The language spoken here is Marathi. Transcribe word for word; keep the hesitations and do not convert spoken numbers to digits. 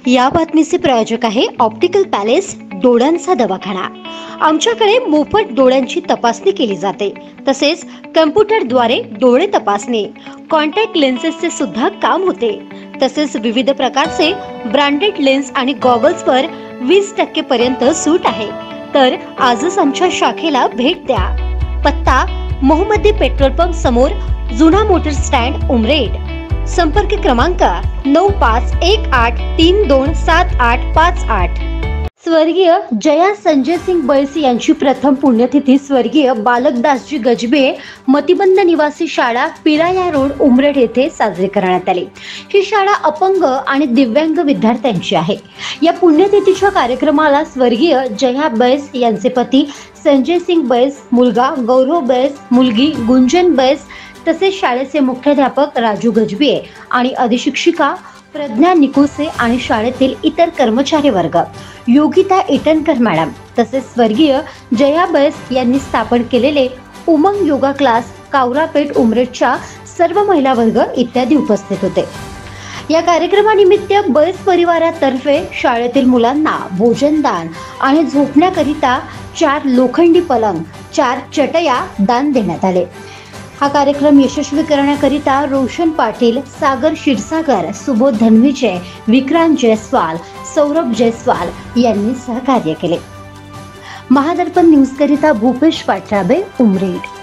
या बातमीचे प्रायोजक आहे ऑप्टिकल पॅलेस डोळ्यांचा दवाखाना। आमच्याकडे मोफत डोळ्यांची तपासणी केली जाते, तसेच कम्प्युटरद्वारे डोळे तपासणी, कॉन्टॅक्ट लेन्सेसचे सुद्धा काम होते। तसेच विविध प्रकारचे ब्रँडेड लेन्स आणि गॉगल्सवर वीस टक्के पर्यंत सूट आहे। तर आजच आमच्या शाखेला भेट द्या। पत्ता मोहम्मदी पेट्रोल पंप समोर, जुना मोटर स्टँड, उमरेड। संपर्क क्रमांक नऊ पाच एक आठ तीन दोन सात आठ पाच आठ। स्वर्गीय जया संजय सिंग बैस यांची प्रथम पुण्यतिथी स्वर्गीय बालकदासजी गजबे मतिमंद निवासी शाळा पिराया रोड, उमरेड येथे साजरी करण्यात आली। ही शाळा अपंग आणि दिव्यांग विद्यार्थ्यांची आहे। या पुण्यतिथीच्या कार्यक्रमाला स्वर्गीय जया बैस यांचे पती संजय सिंग बैस, मुलगा गौरव बैस, मुलगी गुंजन बैस, तसेच शाळेचे मुख्याध्यापक राजू गजबे आणि अधिशिक्षिका प्रज्ञा निकुसे आणि शाळेतील इतर कर्मचारी वर्ग, योगिता इटनकर मॅडम, तसेच स्वर्गीय जया बैस यांनी स्थापन केलेले उमंग योगा क्लास, कावरापेठ, उमरेडच्या सर्व महिला वर्ग इत्यादी उपस्थित होते। या कार्यक्रमानिमित्त बैस परिवारातर्फे शाळेतील मुलांना भोजनदान आणि झोपण्याकरिता चार लोखंडी पलंग, चार चटया दान देण्यात आले। हा कार्यक्रम यशस्वी करण्याकरिता रोशन पाटील, सागर क्षीरसागर, सुबोध धनविजय, विक्रांत जयस्वाल, सौरभ जयस्वाल यांनी सहकार्य केले। महादर्पण न्यूज करिता भूपेश पाटराबे, उमरेड।